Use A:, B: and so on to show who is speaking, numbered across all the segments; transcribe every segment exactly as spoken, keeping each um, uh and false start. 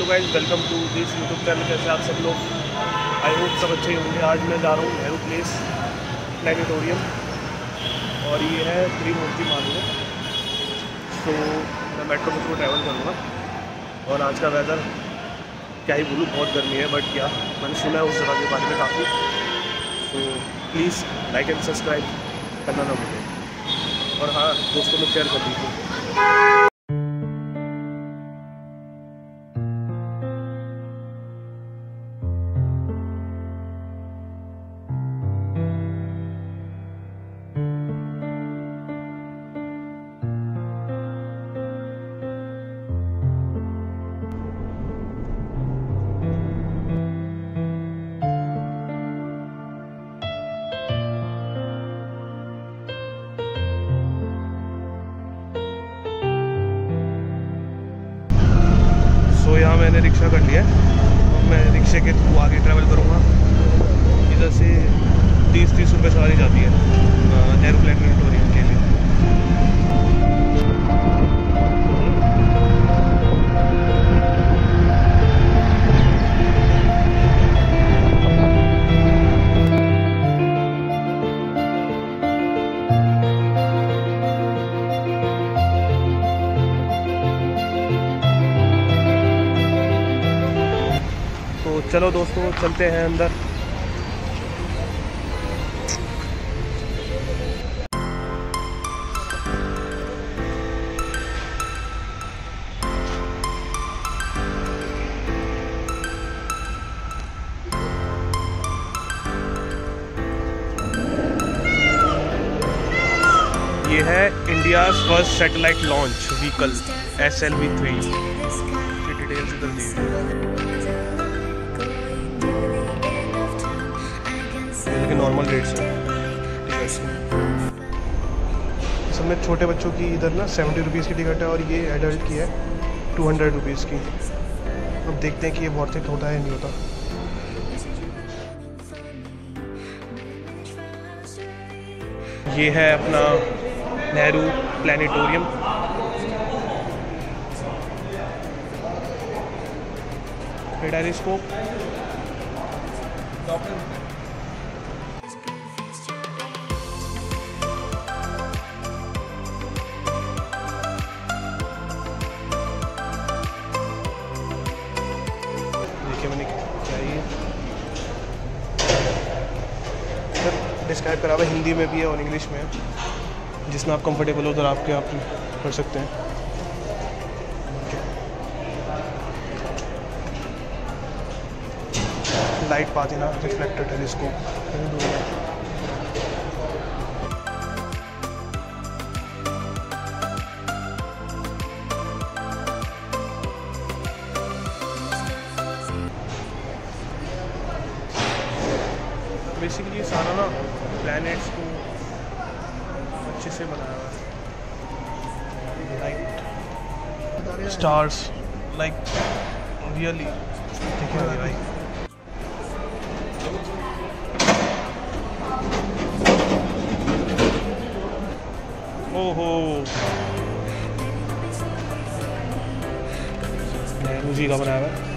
A: Hello guys, welcome to this YouTube channel. कैसे आप सब लोग? आई होप सब अच्छे ही होंगे। आज मैं जा रहा हूँ नेहरू प्लेस प्लानिटोरियम और ये है त्रिमूर्ति मार्ग में। तो मैं मेट्रो में थ्रू ट्रैवल करूँगा और आज का वेदर क्या ही बोलूँ, बहुत गर्मी है। बट क्या मैंने सुना है उस जगह के बारे में काफ़ी। तो प्लीज़ लाइक एंड सब्सक्राइब करना ना भूलें और हाँ, दोस्तों में शेयर कर दीजिए। तो यहाँ मैंने रिक्शा कर लिया है और मैं रिक्शे के थ्रू आगे ट्रैवल करूँगा। इधर से तीस तीस रुपये सवारी जाती है नेहरू प्लानिटोरियम के लिए। तो चलो दोस्तों, चलते हैं अंदर। ये है India's first satellite launch vehicle S L V three की डिटेल्स इधर दी हुई है। लेकिन नॉर्मल रेट्स है सब में। छोटे बच्चों की इधर ना सेवेंटी रुपीज़ की टिकट है और ये एडल्ट की है टू हंड्रेड रुपीज़ की। अब देखते हैं कि ये वर्थ इट होता है नहीं होता। ये है अपना नेहरू प्लानिटोरियम। टेलीस्कोप, मैंने क्या ये सर डिस्क्राइब करा हुआ है, हिंदी में भी है और इंग्लिश में है। जिसमें आप कंफर्टेबल हो उधर आपके आप कर सकते हैं। लाइट पाती ना रिफ्लेक्टर टेलीस्कोप। बेसिकली सारा ना प्लैनेट्स को अच्छे से बनाया हुआ है। लाइट स्टार्स लाइक रियली दिखेंगे भाई। ओहो, नेहरू जी का बनाया हुआ है।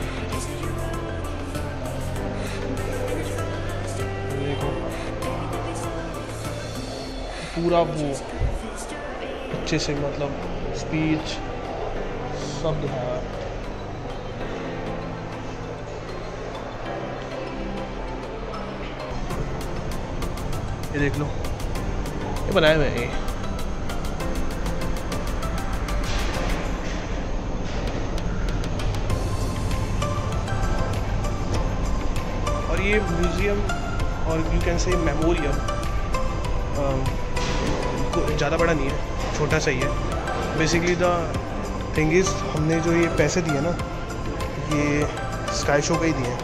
A: पूरा वो अच्छे से मतलब स्पीच सब दिखाया। ये देख लो, ये बनाए हुए हैं। और ये म्यूजियम और यू कैन से मेमोरियल ज़्यादा बड़ा नहीं है, छोटा सा ही है। बेसिकली द थिंग इज़, हमने जो ये पैसे दिए ना, ये स्काई शो के ही दिए हैं।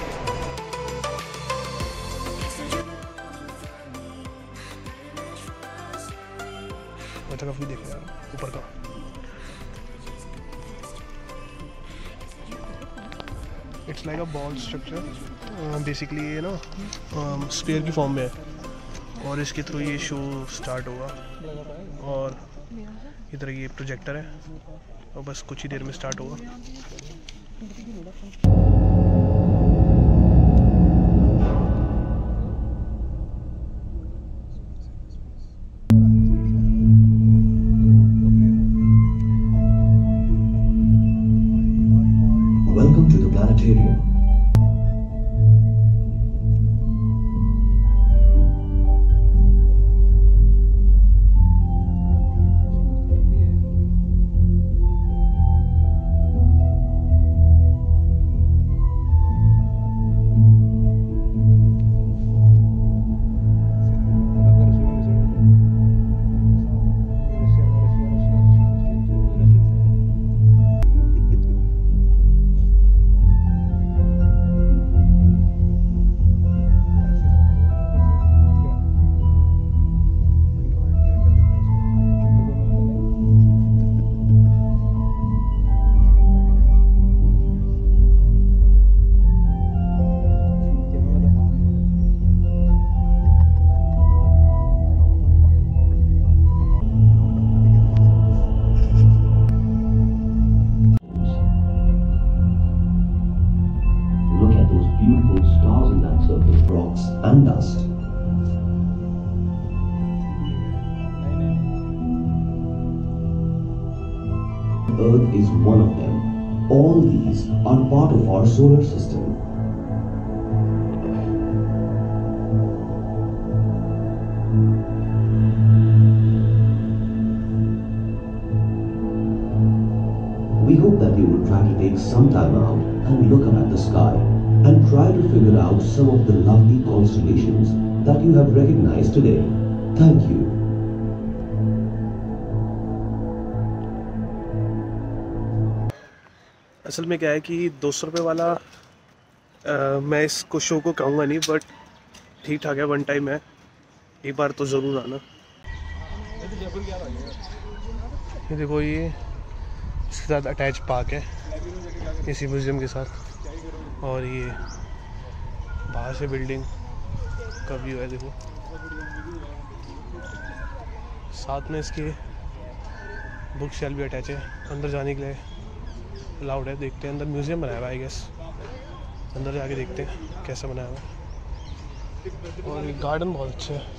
A: अच्छा का व्यू देख रहे हैं ऊपर का। It's like a ball structure. Basically ये ना स्फीयर की फॉर्म में है और इसके थ्रू ये शो स्टार्ट होगा। और इधर ये प्रोजेक्टर है और बस कुछ ही देर में स्टार्ट होगा।
B: Welcome to the planetarium. Rocks and dust. Earth is one of them. All these are part of our solar system. We hope that you will try to take some time out and look up at the sky and try to figure out some of the lovely constellations that you have recognized today. Thank you.
A: असल में क्या है कि दो सौ रुपये वाला आ, मैं इसको शो को कहूँगा नहीं, बट ठीक ठाक है, वन टाइम है, एक बार तो ज़रूर आना। ये देखो, ये इसके साथ अटैच पार्क है इसी म्यूज़ियम के साथ, और ये बाहर से बिल्डिंग का व्यू है। देखो, साथ में इसके बुक शेल्फ भी अटैच है। अंदर जाने के लिए अलाउड है। देखते हैं, अंदर म्यूज़ियम बनाया हुआ है आई गेस, अंदर जाके देखते हैं कैसा बनाया हुआ है। और ये गार्डन बहुत अच्छा है।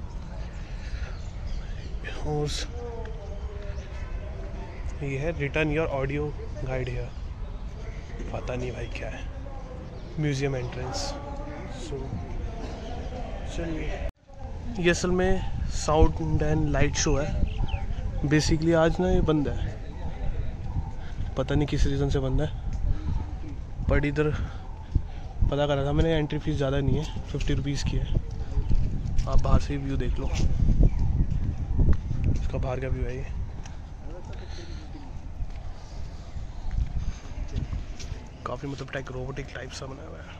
A: और ये है रिटर्न योर ऑडियो गाइड है, पता नहीं भाई क्या है, म्यूज़ियम एंट्रेंस। सो चलिए, ये असल में साउंड एंड लाइट शो है। बेसिकली आज ना ये बंद है, पता नहीं किस रीज़न से बंद है, बट इधर पता करा था मैंने, एंट्री फीस ज़्यादा नहीं है, फिफ्टी रुपीज़ की है। आप बाहर से व्यू देख लो, इसका बाहर का व्यू है ये। काफ़ी मतलब टाइप रोबोटिक टाइप सा बनाया हुआ है।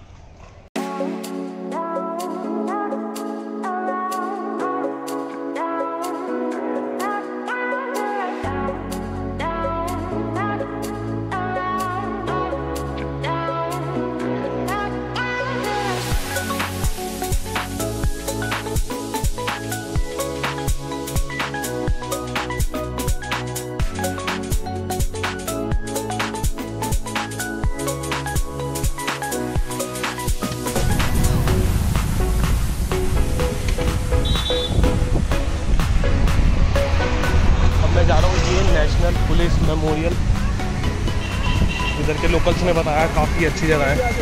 A: नेशनल पुलिस मेमोरियल, इधर के लोकल्स ने बताया काफ़ी अच्छी जगह है।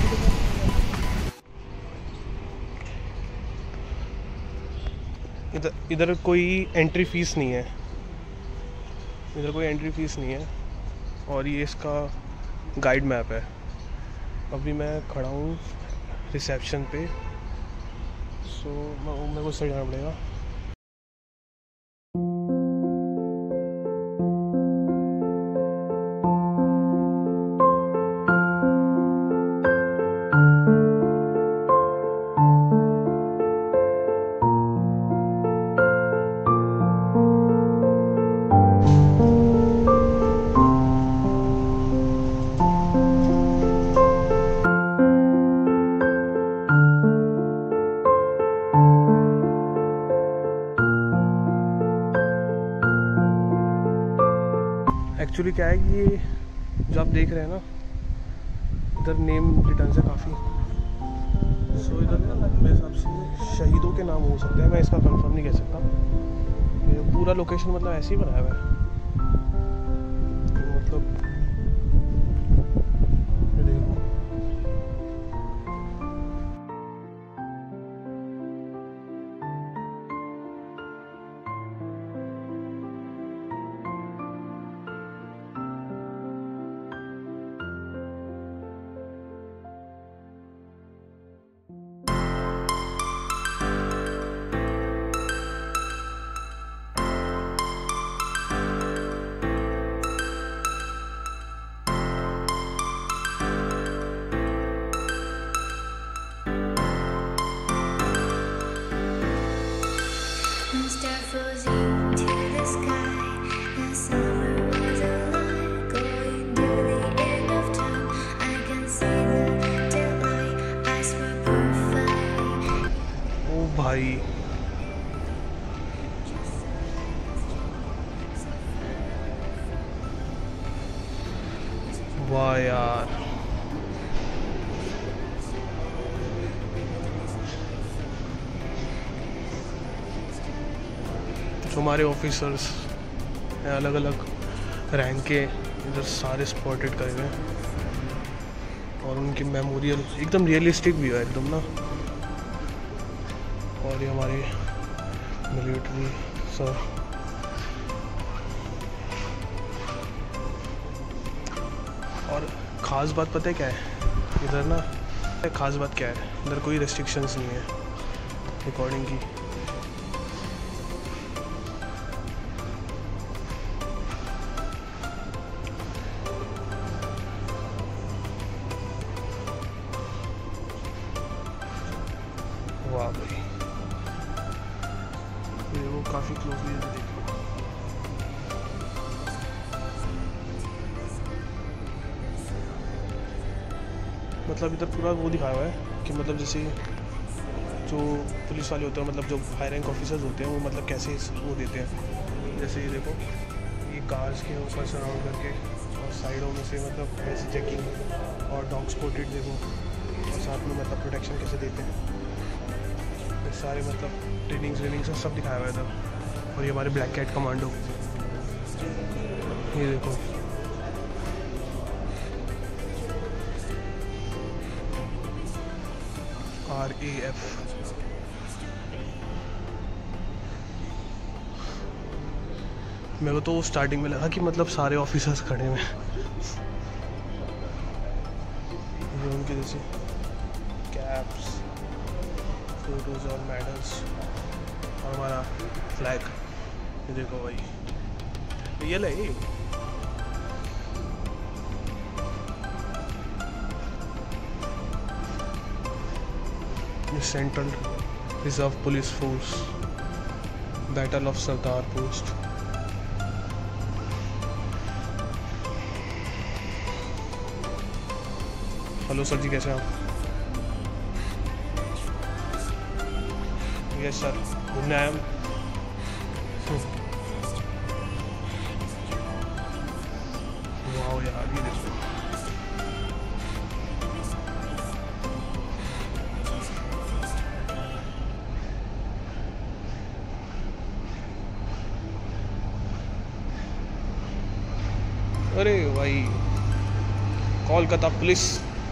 A: इधर इधर कोई एंट्री फीस नहीं है, इधर कोई एंट्री फीस नहीं है। और ये इसका गाइड मैप है। अभी मैं खड़ा हूँ रिसेप्शन पे, सो मेरे को सही जाना पड़ेगा। एक्चुअली क्या है कि ये जो आप देख रहे हैं ना, इधर नेम रिटर्न है काफ़ी। सो इधर ना मेरे हिसाब से शहीदों के नाम हो सकते हैं, मैं इसका कंफर्म नहीं कह सकता। ये पूरा लोकेशन मतलब ऐसे ही बनाया हुआ है, मतलब देखो भाई वाह यार, जो हमारे ऑफिसर्स हैं अलग अलग रैंक के, इधर सारे स्पॉटेड करे हुए हैं और उनकी मेमोरियल एकदम रियलिस्टिक भी है एकदम ना। और ये हमारे मिलिट्री सर, और ख़ास बात पता है क्या है इधर ना, ख़ास बात क्या है इधर, कोई रेस्ट्रिक्शंस नहीं है रिकॉर्डिंग की। वाह भाई, ये वो काफ़ी क्लोजली देखो, मतलब इधर पूरा वो दिखाया हुआ है कि मतलब जैसे जो पुलिस वाले होते हैं, मतलब जो हाई रैंक ऑफिसर्स होते हैं, वो मतलब कैसे वो देते हैं। जैसे ये देखो, ये कार्स के ऊपर सराउंड करके और साइडों में से मतलब ऐसे चेकिंग और डॉग स्पॉटेड देखो, और साथ में मतलब प्रोटेक्शन कैसे देते हैं, ये सारे मतलब ट्रेनिंग ट्रेनिंग से सब दिखाया हुआ है इधर। और ये हमारे ब्लैक कैट कमांडो, ये देखो आर ए एफ। मेरे को तो स्टार्टिंग में लगा कि मतलब सारे ऑफिसर्स खड़े हुए हैं, ये उनके जैसे कैप्स, फोटोज और मेडल्स और हमारा फ्लैग, ये देखो भाई, ये ले ये central reserve police force, battle of Sardar post. Hello sir ji, कैसे हैं आप? यस सर, घूमने आया हूँ। वाह यार, ये देखो अरे भाई, कोलकाता पुलिस।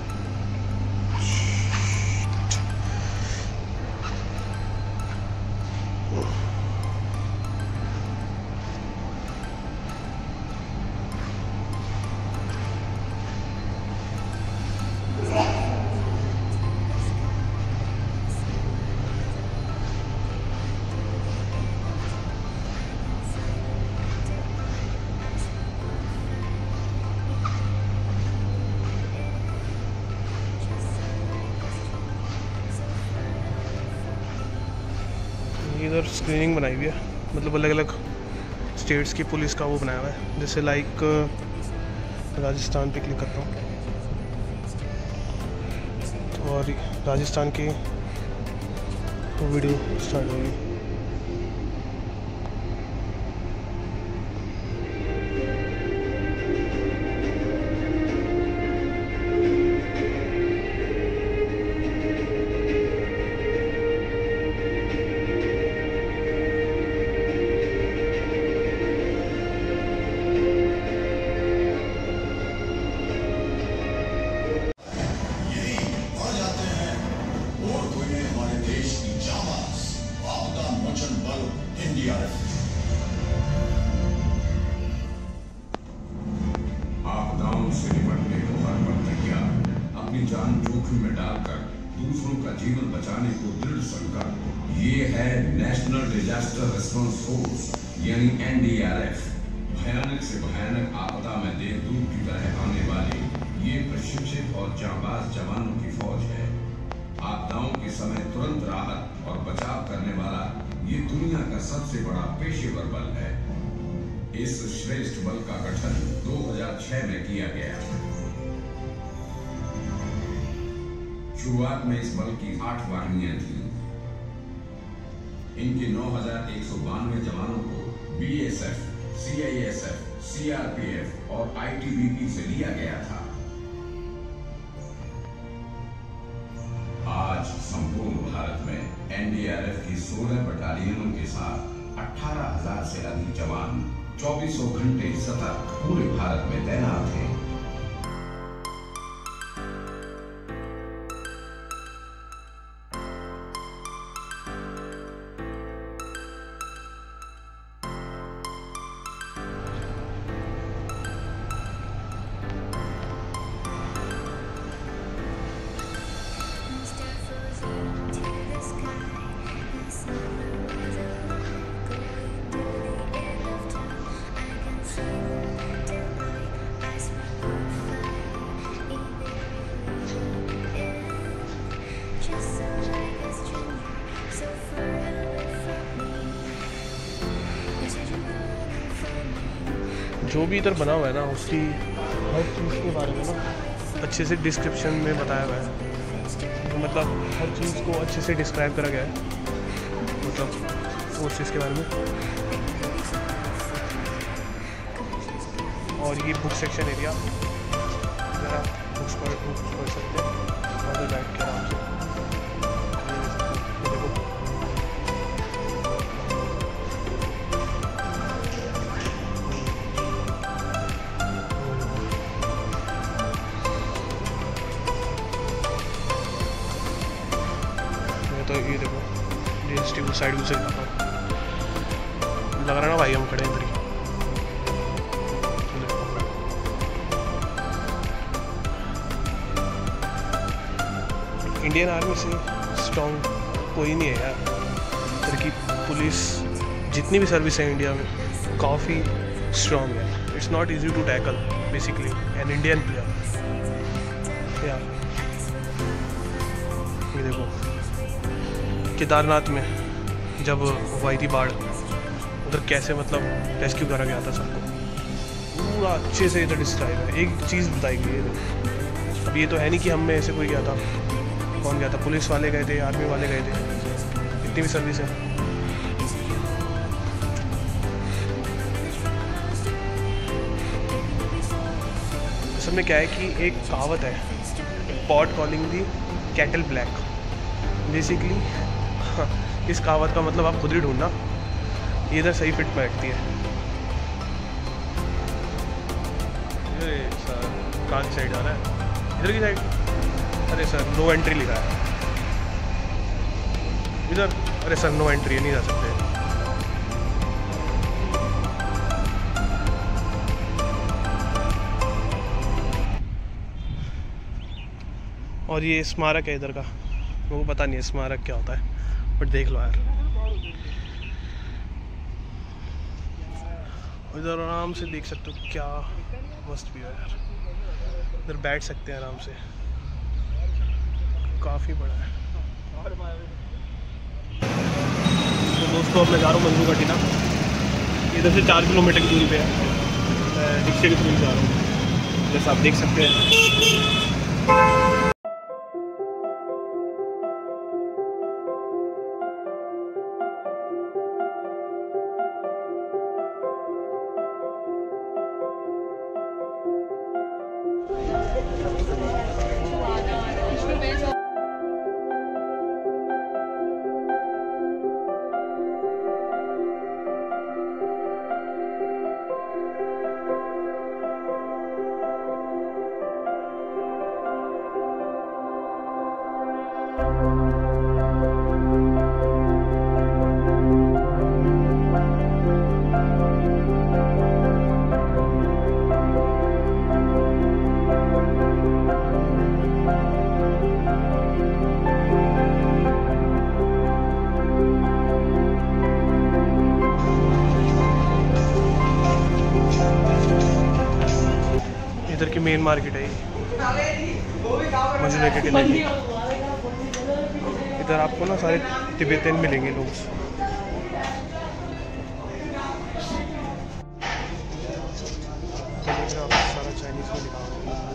A: इधर स्क्रीनिंग बनाई हुई है, मतलब अलग अलग स्टेट्स की पुलिस का वो बनाया हुआ है। जैसे लाइक राजस्थान पे क्लिक करता हूँ और राजस्थान की वीडियो स्टार्ट होगी।
C: अपनी जान जोखिम में डालकर दूसरों का जीवन बचाने को दृढ़ संकल्प। ये है नेशनल डिजास्टर रिस्पांस फोर्स यानी एन डी आर एफ। भयानक से भयानक आपदा में देवदूत की तरह आने वाले ये प्रशिक्षित और जांबाज जवानों की फौज है। आपदाओं के समय तुरंत राहत और बचाव करने वाला ये दुनिया का सबसे बड़ा पेशेवर बल है। इस श्रेष्ठ बल का गठन दो हज़ार छह में किया गया। शुरुआत में इस बल की आठ वाहिनियां थीं। इनके नौ हजार एक सौ बानवे जवानों को B S F, C I S F, C R P F और आई टी बी पी से लिया गया था। आज संपूर्ण भारत में एन डी आर एफ की सोलह बटालियनों के साथ अठारह हजार से अधिक जवान चौबीसों घंटे सतत पूरे भारत में तैनात हैं।
A: जो भी इधर बना हुआ है ना उसकी हर चीज़ के बारे में ना अच्छे से डिस्क्रिप्शन में बताया हुआ है। तो मतलब हर चीज़ को अच्छे से डिस्क्राइब करा गया है, मतलब उस चीज़ के बारे में। और ये बुक सेक्शन एरिया, ज़रा बुक्स पढ़ बुक्स पढ़ सकते हैं और बैठ के आराम से। तो ये देखो जी एस टी साइड से लग रहा है ना भाई, हम खड़े हैं इधर ही। इंडियन आर्मी से स्ट्रॉन्ग कोई नहीं है यार। इधर की पुलिस जितनी भी सर्विस है इंडिया में काफ़ी स्ट्रॉन्ग है। It's not easy to tackle basically an Indian player यार। ये देखो केदारनाथ में जब हुई थी बाढ़, उधर कैसे मतलब रेस्क्यू करा गया था सबको, पूरा अच्छे से इधर डिस्क्राइब है। एक चीज़ बताई गई है। अब ये तो है नहीं कि हम में ऐसे कोई गया था, कौन गया था, पुलिस वाले गए थे, आर्मी वाले गए थे, इतनी भी सर्विस है। असल में क्या है कि एक कहावत है, pot calling the kettle black. Basically इस कहावत का मतलब आप खुद ही ढूंढना, ये इधर सही फिट बैठती है। अरे सर कहाँ की साइड जाना है? इधर की साइड? अरे सर नो एंट्री लिखा है इधर। अरे सर नो एंट्री, नहीं जा सकते। और ये स्मारक है इधर का, मेरे को पता नहीं है स्मारक क्या होता है, बट देख लो यार। इधर आराम से देख सकते हो, क्या मस्त व्यू है यार। इधर बैठ सकते हैं आराम से, काफ़ी बड़ा है। तो दोस्तों अब मैं जा रहा हूँ मंजू घाटी ना, इधर से चार किलोमीटर की दूरी पे है। मैं रिक्शे के थ्रू जा रहा हूँ, जैसा आप देख सकते हैं। मेन मार्केट है ये मजनू के किले की। इधर आपको ना सारे तिब्बतन मिलेंगे लोग। सारा चाइनीज में लिखा हुआ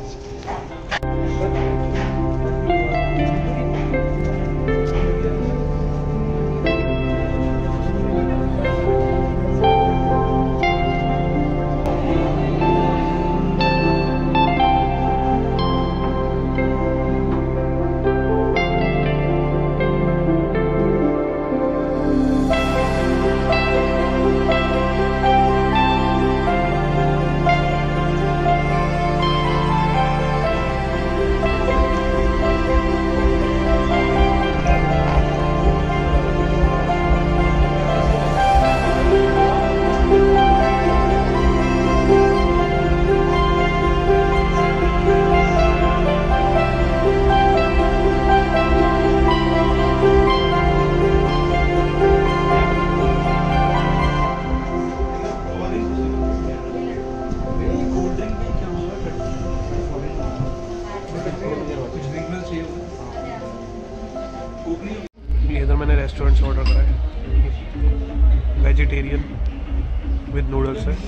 A: इधर मैंने रेस्टोरेंट से ऑर्डर करा है, वेजिटेरियन विद नूडल्स है।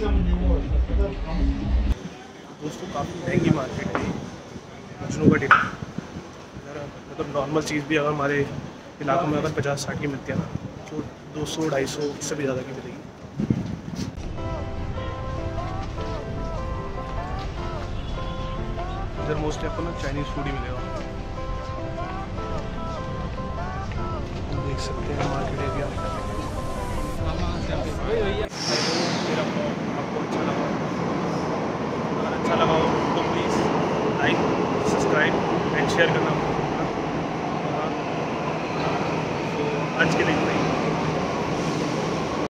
A: दोस्तों काफ़ी महंगी मार्केट है मजनू का टिकट। मतलब नॉर्मल चीज़ भी अगर हमारे इलाकों में अगर पचास साठ की मिलती है ना, तो दो सौ ढाई सौ इससे भी ज़्यादा की मिलेगी। इधर मोस्टली आपको ना चाइनीज़ फूड ही मिलेगा। देख सकते हैं मार्केट एरिया। मेरा ब्लॉग आपको अच्छा लगा, अगर अच्छा लगा हो तो please like, subscribe and share करना।